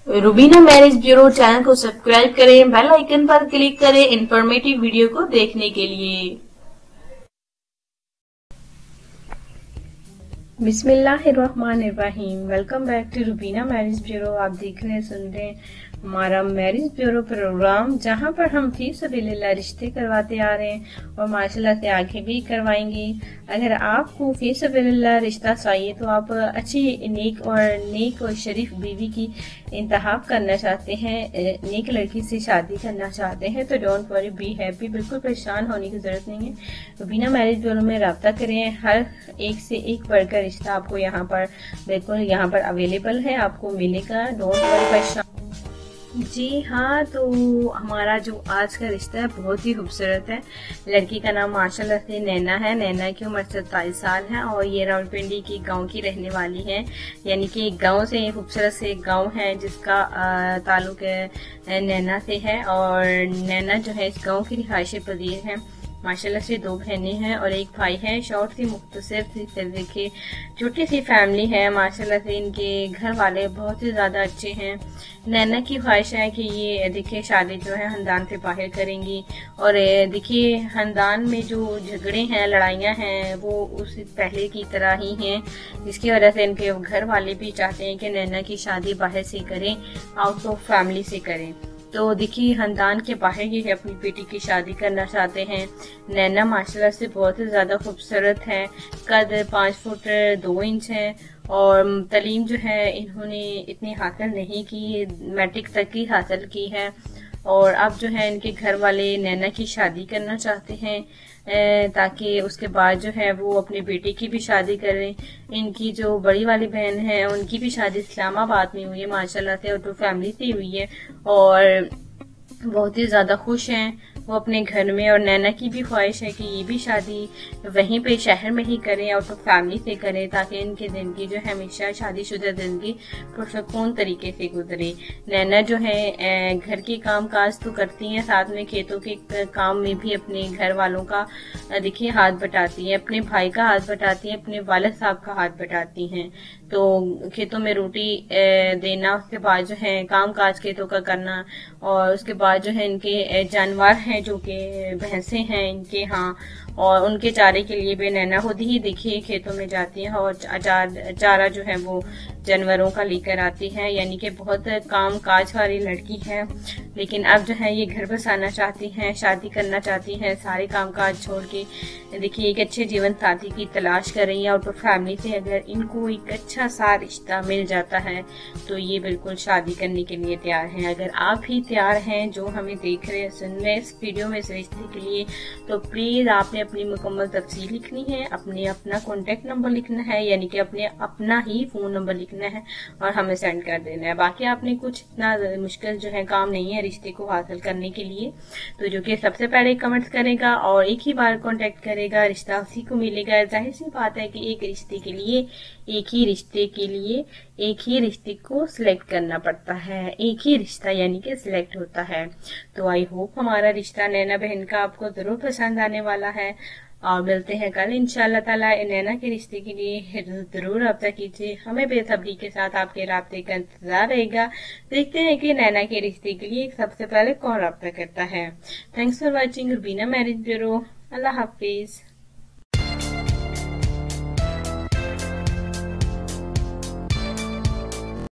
Rubina marriage bureau channel को subscribe करें, bell icon पर क्लिक करें इंफॉर्मेटिव वीडियो को देखने के लिए। बिस्मिल्लाहिर्रहमानिर्रहीम। Welcome back to Rubina marriage bureau. आप देख रहे हैं, सुन रहे हैं हमारा मैरिज ब्यूरो प्रोग्राम, जहां पर हम फी सबिलिल्लाह रिश्ते करवाते आ रहे हैं और माशाल्लाह से आगे भी करवाएंगे। अगर आपको फी सबिलिल्लाह रिश्ता चाहिए तो आप अच्छी नेक और शरीफ बीवी की इंतखाब करना चाहते हैं, नेक लड़की से शादी करना चाहते हैं तो डोंट वरी, बी हैप्पी। बिल्कुल परेशान होने की जरूरत नहीं है। रुबीना मैरिज ब्यूरो में रब्ता करें। हर एक से एक बढ़कर रिश्ता आपको यहाँ पर बिल्कुल यहाँ पर अवेलेबल है, आपको मिलेगा। डोंट वरी, परेशान। जी हाँ, तो हमारा जो आज का रिश्ता है बहुत ही खूबसूरत है। लड़की का नाम माशाल्लाह से नैना है। नैना की उम्र 27 साल है और ये रावलपिंडी की गांव की रहने वाली है, यानी कि एक गांव से, खूबसूरत से एक गांव है जिसका ताल्लुक नैना से है। और नैना जो है इस गांव की रिहायशी पजीर है। माशाल्लाह से 2 बहनें हैं और एक भाई है। शॉर्ट सी मुख्तसर सी देखिए छोटी सी फैमिली है। माशाल्लाह से इनके घर वाले बहुत ही ज्यादा अच्छे हैं। नैना की ख्वाहिश है कि ये देखिए शादी जो है खानदान से बाहर करेंगी और देखिए खानदान में जो झगड़े हैं, लड़ाइयाँ हैं, वो उस पहले की तरह ही हैं, जिसकी वजह से इनके घर वाले भी चाहते हैं कि नैना की शादी बाहर से करें, आउट ऑफ फैमिली से करें। तो देखिए खानदान के बाहर ही अपनी बेटी की शादी करना चाहते हैं। नैना माशाल्लाह से बहुत ही ज्यादा खूबसूरत है। कद 5 फुट 2 इंच है और तालीम जो है इन्होंने इतनी हासिल नहीं की, मैट्रिक तक ही हासिल की है। और अब जो है इनके घर वाले नैना की शादी करना चाहते हैं ताकि उसके बाद जो है वो अपने बेटे की भी शादी करें। इनकी जो बड़ी वाली बहन है उनकी भी शादी इस्लामाबाद में हुई है माशाल्लाह से, और तो फैमिली से हुई है और बहुत ही ज्यादा खुश हैं वो अपने घर में। और नैना की भी ख्वाहिश है कि ये भी शादी वहीं पे शहर में ही करें और तो फैमिली से करें ताकि इनकी जिंदगी जो है हमेशा शादीशुदा जिंदगी पुरसकून तरीके से गुजरे। नैना जो है घर के काम काज तो करती हैं, साथ में खेतों के काम में भी अपने घर वालों का देखिए हाथ बटाती हैं, अपने भाई का हाथ बटाती हैं, अपने वालिद साहब का हाथ बटाती हैं। तो खेतों में रोटी देना, उसके बाद जो है काम काज खेतों का करना, और उसके बाद जो है इनके जानवर हैं जो कि भैंसे हैं इनके यहाँ, और उनके चारे के लिए भी नैना खुद ही देखिए खेतों में जाती है और चारा जो है वो जानवरों का लेकर आती है, यानी कि बहुत काम काज वाली लड़की है। लेकिन अब जो है ये घर बसाना चाहती हैं, शादी करना चाहती हैं, सारे काम काज छोड़ के देखिए एक अच्छे जीवन साथी की तलाश कर रही है। आउट ऑफ फैमिली से अगर इनको एक अच्छा सा रिश्ता मिल जाता है तो ये बिल्कुल शादी करने के लिए तैयार हैं। अगर आप भी तैयार हैं, जो हमें देख रहे हैं, सुन रहे हैं इस वीडियो में इस रिश्ते के लिए, तो प्लीज आपने अपनी मुकम्मल तफसील लिखनी है, अपना कॉन्टेक्ट नंबर लिखना है, यानी कि अपना ही फोन नंबर लिखना है और हमें सेंड कर देना है। बाकी आपने कुछ इतना मुश्किल जो है काम नहीं है रिश्ते को हासिल करने के लिए। तो जो कि सबसे पहले कमेंट्स करेगा और एक ही बार कॉन्टेक्ट करेगा, रिश्ता उसी को मिलेगा। जाहिर सी बात है कि एक रिश्ते के लिए एक ही रिश्ते को सिलेक्ट करना पड़ता है, एक ही रिश्ता यानी कि सिलेक्ट होता है। तो आई होप हमारा रिश्ता नैना बहन का आपको जरूर पसंद आने वाला है और मिलते हैं कल इंशाल्लाह ताला। नैना के रिश्ते के लिए जरूर रब्ता कीजिए, हमें बेसब्री के साथ आपके राब्ते का इंतजार रहेगा। देखते हैं कि नैना के रिश्ते के लिए सबसे पहले कौन रब्ता करता है। Thanks for watching Rubina marriage bureau. अल्लाह हाफिज।